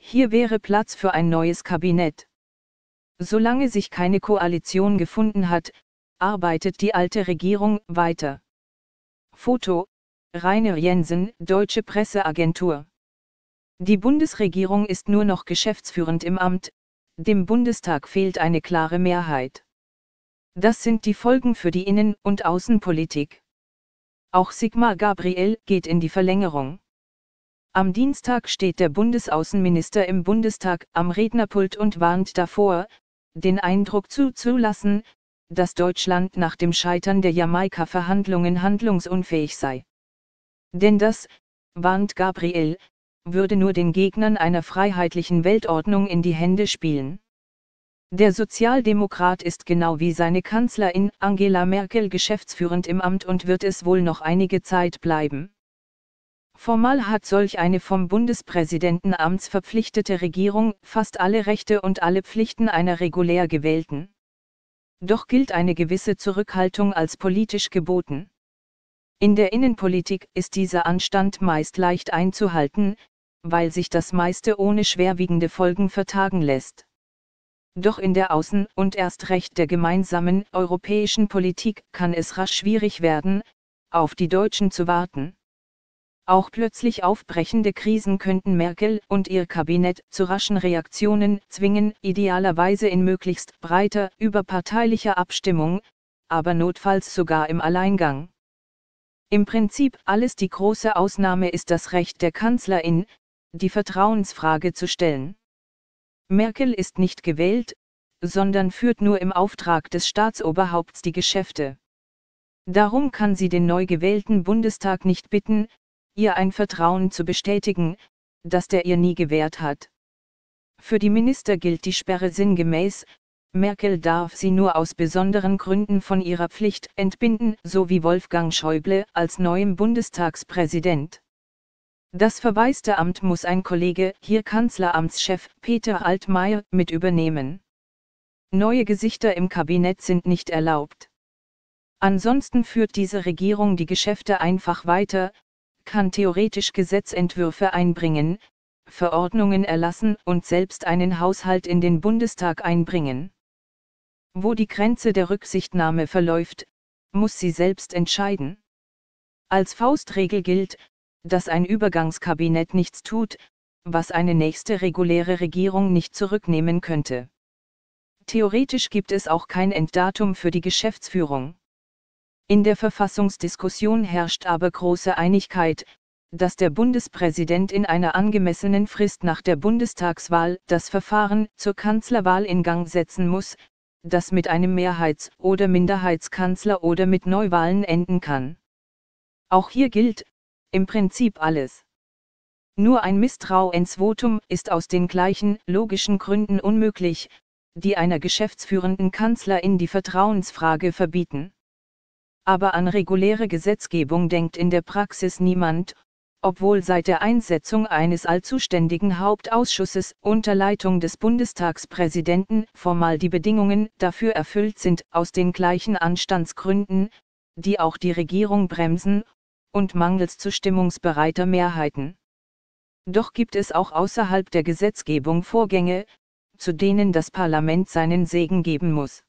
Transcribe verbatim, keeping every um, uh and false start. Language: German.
Hier wäre Platz für ein neues Kabinett. Solange sich keine Koalition gefunden hat, arbeitet die alte Regierung weiter. Foto: Rainer Jensen, Deutsche Presseagentur. Die Bundesregierung ist nur noch geschäftsführend im Amt, dem Bundestag fehlt eine klare Mehrheit. Das sind die Folgen für die Innen- und Außenpolitik. Auch Sigmar Gabriel geht in die Verlängerung. Am Dienstag steht der Bundesaußenminister im Bundestag am Rednerpult und warnt davor, den Eindruck zuzulassen, dass Deutschland nach dem Scheitern der Jamaika-Verhandlungen handlungsunfähig sei. Denn das, warnt Gabriel, würde nur den Gegnern einer freiheitlichen Weltordnung in die Hände spielen. Der Sozialdemokrat ist genau wie seine Kanzlerin Angela Merkel geschäftsführend im Amt und wird es wohl noch einige Zeit bleiben. Formal hat solch eine vom Bundespräsidenten amtsverpflichtete Regierung fast alle Rechte und alle Pflichten einer regulär gewählten. Doch gilt eine gewisse Zurückhaltung als politisch geboten. In der Innenpolitik ist dieser Anstand meist leicht einzuhalten, weil sich das meiste ohne schwerwiegende Folgen vertagen lässt. Doch in der Außen- und erst recht der gemeinsamen europäischen Politik kann es rasch schwierig werden, auf die Deutschen zu warten. Auch plötzlich aufbrechende Krisen könnten Merkel und ihr Kabinett zu raschen Reaktionen zwingen, idealerweise in möglichst breiter, überparteilicher Abstimmung, aber notfalls sogar im Alleingang. Im Prinzip alles. Die große Ausnahme ist das Recht der Kanzlerin, die Vertrauensfrage zu stellen. Merkel ist nicht gewählt, sondern führt nur im Auftrag des Staatsoberhaupts die Geschäfte. Darum kann sie den neu gewählten Bundestag nicht bitten, ihr ein Vertrauen zu bestätigen, das der ihr nie gewährt hat. Für die Minister gilt die Sperre sinngemäß: Merkel darf sie nur aus besonderen Gründen von ihrer Pflicht entbinden, so wie Wolfgang Schäuble als neuem Bundestagspräsident. Das verwaiste Amt muss ein Kollege, hier Kanzleramtschef Peter Altmaier, mit übernehmen. Neue Gesichter im Kabinett sind nicht erlaubt. Ansonsten führt diese Regierung die Geschäfte einfach weiter, kann theoretisch Gesetzentwürfe einbringen, Verordnungen erlassen und selbst einen Haushalt in den Bundestag einbringen. Wo die Grenze der Rücksichtnahme verläuft, muss sie selbst entscheiden. Als Faustregel gilt, dass ein Übergangskabinett nichts tut, was eine nächste reguläre Regierung nicht zurücknehmen könnte. Theoretisch gibt es auch kein Enddatum für die Geschäftsführung. In der Verfassungsdiskussion herrscht aber große Einigkeit, dass der Bundespräsident in einer angemessenen Frist nach der Bundestagswahl das Verfahren zur Kanzlerwahl in Gang setzen muss, das mit einem Mehrheits- oder Minderheitskanzler oder mit Neuwahlen enden kann. Auch hier gilt im Prinzip alles. Nur ein Misstrauensvotum ist aus den gleichen logischen Gründen unmöglich, die einer geschäftsführenden Kanzlerin die Vertrauensfrage verbieten. Aber an reguläre Gesetzgebung denkt in der Praxis niemand, obwohl seit der Einsetzung eines allzuständigen Hauptausschusses unter Leitung des Bundestagspräsidenten formal die Bedingungen dafür erfüllt sind, aus den gleichen Anstandsgründen, die auch die Regierung bremsen, und mangels zustimmungsbereiter Mehrheiten. Doch gibt es auch außerhalb der Gesetzgebung Vorgänge, zu denen das Parlament seinen Segen geben muss.